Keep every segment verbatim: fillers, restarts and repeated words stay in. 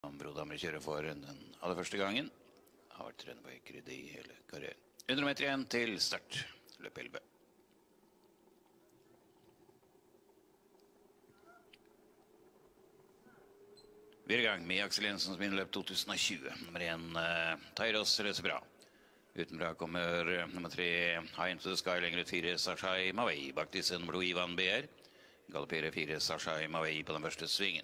Brodhammer kjører for den aller første gangen. Har vært trener på Ekeryd i hele karrieren. hundre meter igjen til start. Løp elleve. Vi er i gang med Aksel Jensen som innløp to tusen og tjue. Nummer en, uh, Tyros løser bra. Utenbra kommer uh, nummer tre, High Into The Sky, lenger ut fire, Sashai Mawei. Bak disse nummer to, Ivan B R. Galopperer fire, Sashai Mawei på den første svingen.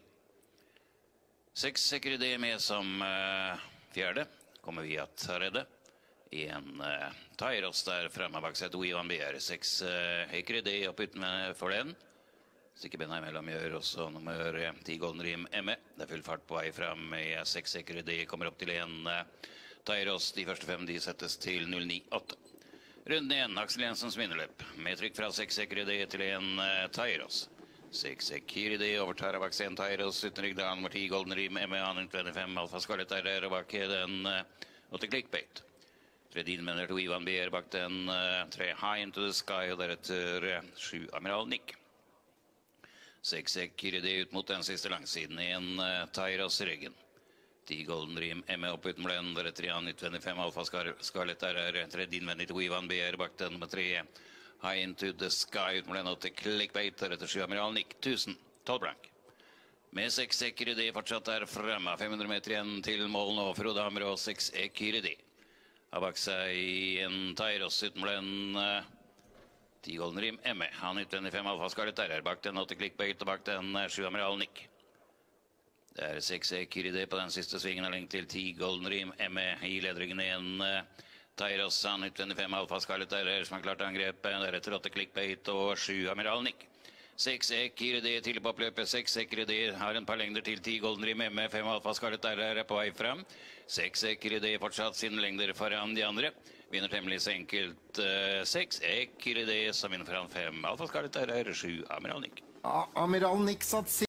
Seks Ekeryd med som uh, fjerde. Kommer vi at redde. En uh, Tyros der fremme bak seg to, Ivan B R. Seks uh, Ekeryd opp uten for den. Stikkebenna imellom gjør også nummer ti Golden Rim M E. Det er full fart på vei frem med seks Ekeryd. Kommer opp til en uh, Tyros. De første fem de settes til null ni åtte. Runden igjen, Aksel Jensens vinnerløp. Med trykk fra seks Ekeryd til en uh, Tyros. seks Ekeryd overtar av bak en Tyros. Uten rygg nummer ti Golden Rim M E. Han tjuefem Alfa Scarlett er der bak den uh, åtte Clickbait. Tredje innmenner to Ivan B R bak den uh, tre High Into The Sky og deretter uh, sju Amiral Nick. Seks Ekeryd ut mot den siste langsiden i en uh, Tyros i ryggen. ti Golden Rim M E opp uten den, deretter Jan tjuefem Alfa Scarlett er der. Tredje innmenner to Ivan B R bak den nummer tre High Into The Sky ut mot den åtte Clickbait, deretter sju Amiral Nick, tusen, tolv blank. Med seks Ekeryd fortsatt der fremme, fem hundre meter igjen til mål nå, Brodhammer og seks Ekeryd. Har bak seg en Tyros uten den uh, ti Golden Rim M E. Han tjuefem Alfa Scarlett er her, bak den åtte Clickbait og bak den uh, sju Amiral Nick. Det er seks Ekeryd på den siste svingen av lengt til ti Golden Rim M E. I ledringen igjen uh, Tyros, han tjuefem Alfa Scarlett er her, som har klart angrep. Deretter åtte Clickbait og sju Amiral Nick. seks Ekeryd til på oppløpet. seks Ekeryd har en par lengder til ti Golden Rim M E. fem Alfa Scarlett er her på vei frem. seks Ekeryd fortsatt sine lengder foran de andre. Vinner temmelig så enkelt uh, seks Ekeryd som vinner foran fem Alfa Scarlett er her, sju Amiral Nick. Ja, Amiral Nick satt